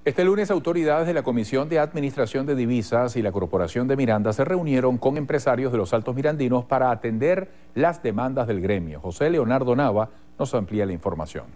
Este lunes, autoridades de la Comisión de Administración de Divisas y la Corporación de Miranda se reunieron con empresarios de los Altos Mirandinos para atender las demandas del gremio. José Leonardo Nava nos amplía la información.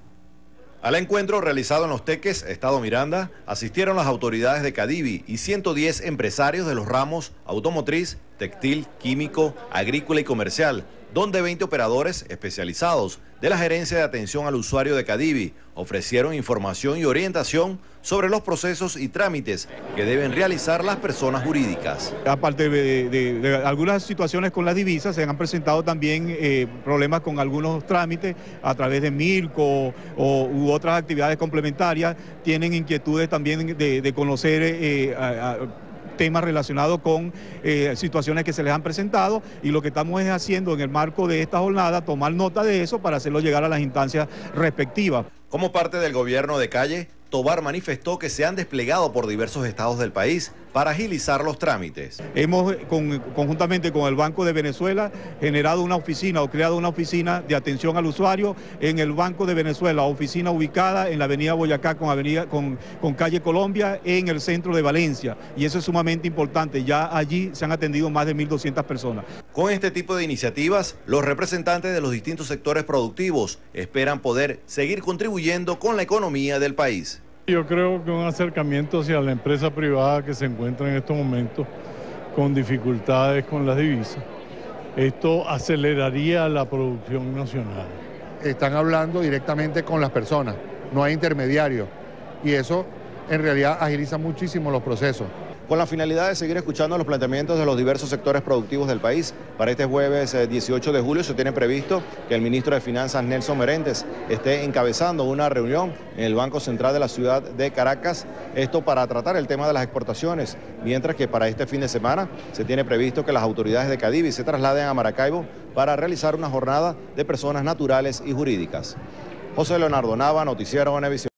Al encuentro realizado en Los Teques, Estado Miranda, asistieron las autoridades de Cadivi y 110 empresarios de los ramos automotriz, textil, químico, agrícola y comercial, donde 20 operadores especializados de la Gerencia de Atención al Usuario de Cadivi ofrecieron información y orientación sobre los procesos y trámites que deben realizar las personas jurídicas. Aparte de algunas situaciones con las divisas, se han presentado también problemas con algunos trámites a través de Milco u otras actividades complementarias. Tienen inquietudes también de conocer temas relacionados con situaciones que se les han presentado, y lo que estamos es haciendo en el marco de esta jornada, tomar nota de eso para hacerlo llegar a las instancias respectivas. Como parte del gobierno de Calle, Tobar manifestó que se han desplegado por diversos estados del país para agilizar los trámites. Hemos, conjuntamente con el Banco de Venezuela, generado una oficina o creado una oficina de atención al usuario en el Banco de Venezuela, oficina ubicada en la avenida Boyacá con calle Colombia, en el centro de Valencia. Y eso es sumamente importante. Ya allí se han atendido más de 1.200 personas. Con este tipo de iniciativas, los representantes de los distintos sectores productivos esperan poder seguir contribuyendo con la economía del país. Yo creo que un acercamiento hacia la empresa privada que se encuentra en estos momentos con dificultades con las divisas, esto aceleraría la producción nacional. Están hablando directamente con las personas, no hay intermediarios, y eso en realidad agiliza muchísimo los procesos. Con la finalidad de seguir escuchando los planteamientos de los diversos sectores productivos del país, para este jueves 18 de julio se tiene previsto que el ministro de Finanzas, Nelson Meréndez, esté encabezando una reunión en el Banco Central de la ciudad de Caracas, esto para tratar el tema de las exportaciones, mientras que para este fin de semana se tiene previsto que las autoridades de Cadivi se trasladen a Maracaibo para realizar una jornada de personas naturales y jurídicas. José Leonardo Nava, Noticiero Venevisión.